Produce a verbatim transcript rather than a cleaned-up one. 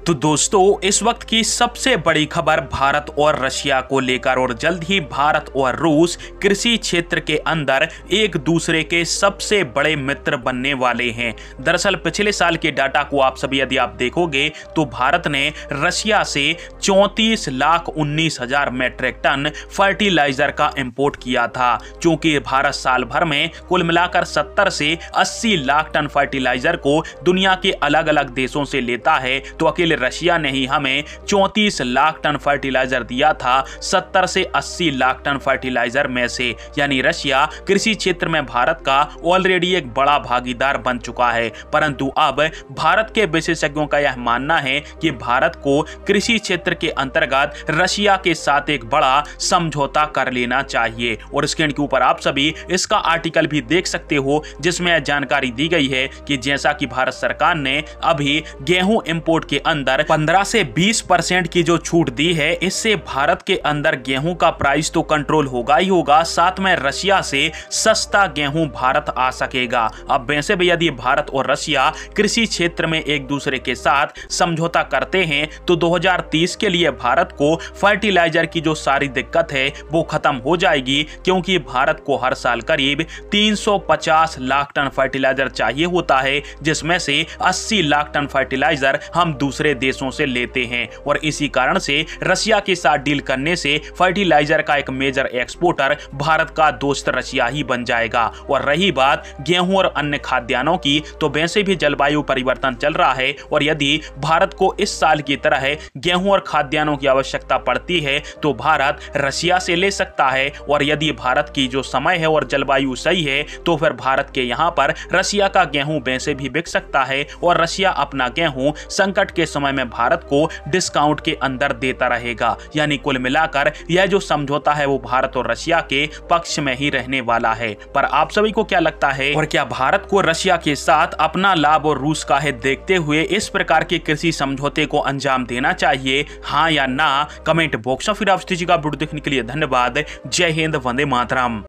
तो दोस्तों, इस वक्त की सबसे बड़ी खबर भारत और रशिया को लेकर, और जल्द ही भारत और रूस कृषि क्षेत्र के अंदर एक दूसरे के सबसे बड़े मित्र बनने वाले हैं। दरअसल पिछले साल के डाटा को आप सभी यदि आप देखोगे तो भारत ने रशिया से चौंतीस लाख उन्नीस हजार मैट्रिक टन फर्टिलाइजर का इंपोर्ट किया था। क्योंकि भारत साल भर में कुल मिलाकर सत्तर से अस्सी लाख टन फर्टिलाइजर को दुनिया के अलग अलग देशों से लेता है, तो अकेले रशिया ने ही हमें चौंतीस लाख टन फर्टिलाइजर दिया था सत्तर से अस्सी लाख टन फर्टिलाइजर में से। यानी रशिया कृषि क्षेत्र में भारत का ऑलरेडी एक बड़ा भागीदार बन चुका है। परंतु अब भारत के विशेषज्ञों का यह मानना है कि भारत को कृषि क्षेत्र के अंतर्गत रशिया के साथ एक बड़ा समझौता कर लेना चाहिए। और स्क्रीन के ऊपर आप सभी इसका आर्टिकल भी देख सकते हो, जिसमें जानकारी दी गई है कि जैसा कि भारत सरकार ने अभी गेहूं इंपोर्ट के अंदर पंद्रह से बीस परसेंट की जो छूट दी है, इससे भारत के अंदर गेहूं का प्राइस तो कंट्रोल होगा ही होगा, साथ में रशिया से सस्ता गेहूं भारत आ सकेगा। अब वैसे भी यदि भारत और रशिया कृषि क्षेत्र में एक दूसरे के साथ समझौता करते हैं तो दो हज़ार तीस के लिए भारत को फर्टिलाइजर की जो सारी दिक्कत है वो खत्म हो जाएगी। क्योंकि भारत को हर साल करीब तीन सौ पचास लाख टन फर्टिलाइजर चाहिए होता है, जिसमें से अस्सी लाख टन फर्टिलाइजर हम दूसरे देशों से लेते हैं। और इसी कारण से रशिया के साथ डील करने से फर्टिलाइजर का एक मेजर एक्सपोर्टर भारत का दोस्त रशिया ही बन जाएगा। और रही बात गेहूं और अन्य खाद्यान्नों की, तो वैसे भी जलवायु परिवर्तन चल रहा है, और यदि भारत को इस साल की तरह गेहूं और खाद्यान्नों की आवश्यकता पड़ती है तो भारत रशिया से ले सकता है। और यदि भारत की जो समय है और जलवायु सही है तो फिर भारत के यहां पर रशिया का गेहूं वैसे भी बिक सकता है, और रशिया अपना गेहूं संकट के समय में भारत को डिस्काउंट के अंदर देता रहेगा। यानी कुल मिलाकर यह जो समझौता है वो भारत और रशिया के पक्ष में ही रहने वाला है। पर आप सभी को क्या लगता है, और क्या भारत को रशिया के साथ अपना लाभ और रूस का हित देखते हुए इस प्रकार के कृषि समझौते को अंजाम देना चाहिए, हाँ या ना? कमेंट बॉक्स में फिर आप जी का वीडियो देखने के लिए धन्यवाद। जय हिंद, वंदे मातरम।